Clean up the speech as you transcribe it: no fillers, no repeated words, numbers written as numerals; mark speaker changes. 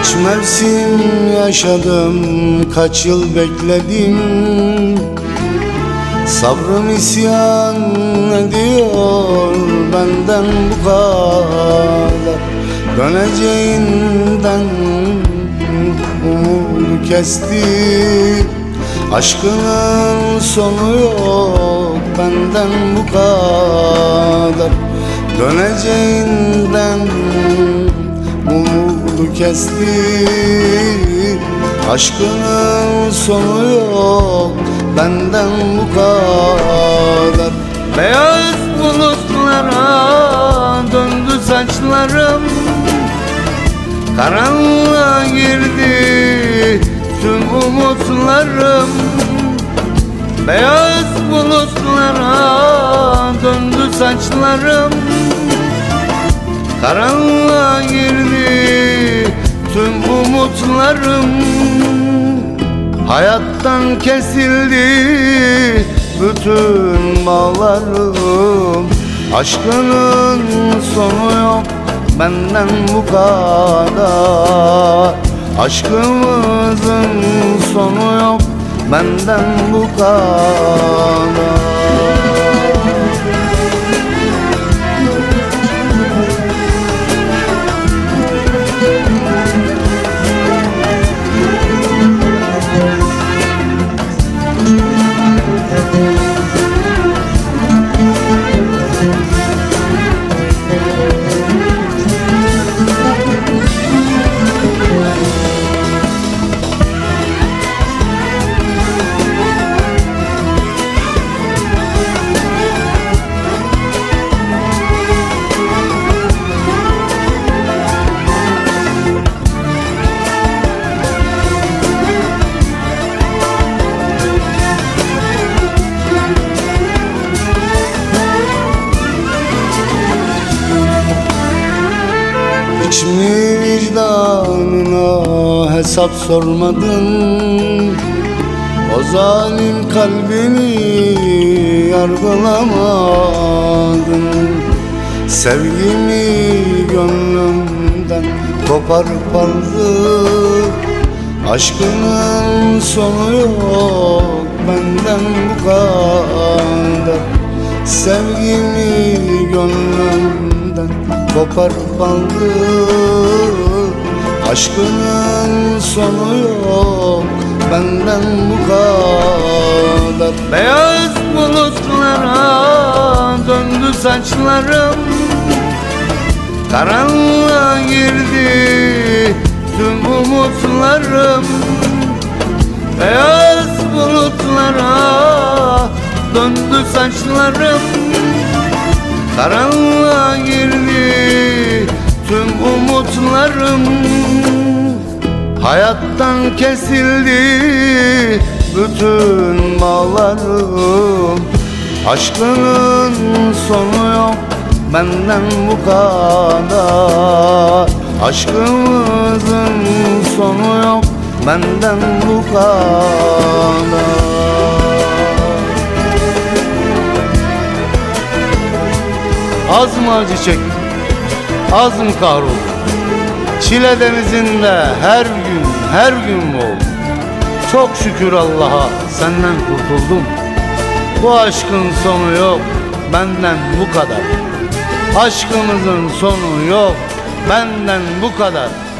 Speaker 1: Kaç mevsim yaşadım, kaç yıl bekledim. Sabrım isyan ediyor benden bu kadar. Döneceğinden umudu kesti. Aşkının sonu yok benden bu kadar. Döneceğinden umudu kesti. Aşkının sonu yok benden bu kadar. Beyaz bulutlara döndü saçlarım, karanlığa girdi tüm umutlarım. Beyaz bulutlara döndü saçlarım, karanlığa girdi tüm umutlarım. Hayattan kesildi bütün bağlarım. Aşkının sonu yok benden bu kadar. Aşkımızın sonu yok benden bu kadar. Hiç mi vicdanına hesap sormadın? O zalim kalbini yargılamadın. Sevgimi gönlümden koparıp aldın. Aşkının sonu yok benden bu kadar. Sevgimi gönlümden koparıp aldın. Aşkının sonu yok benden bu kadar. Beyaz bulutlara döndü saçlarım, karanlığa girdi tüm umutlarım. Beyaz bulutlara döndü saçlarım, karanlığa girdi tüm umutlarım. Hayattan kesildi bütün bağlarım. Aşkının sonu yok benden bu kadar. Aşkımızın sonu yok benden bu kadar. Az mı acı çektim, az mı kahroldum? Çile denizinde her gün boğuldum. Çok şükür Allah'a senden kurtuldum. Bu aşkın sonu yok benden bu kadar. Aşkımızın sonu yok benden bu kadar.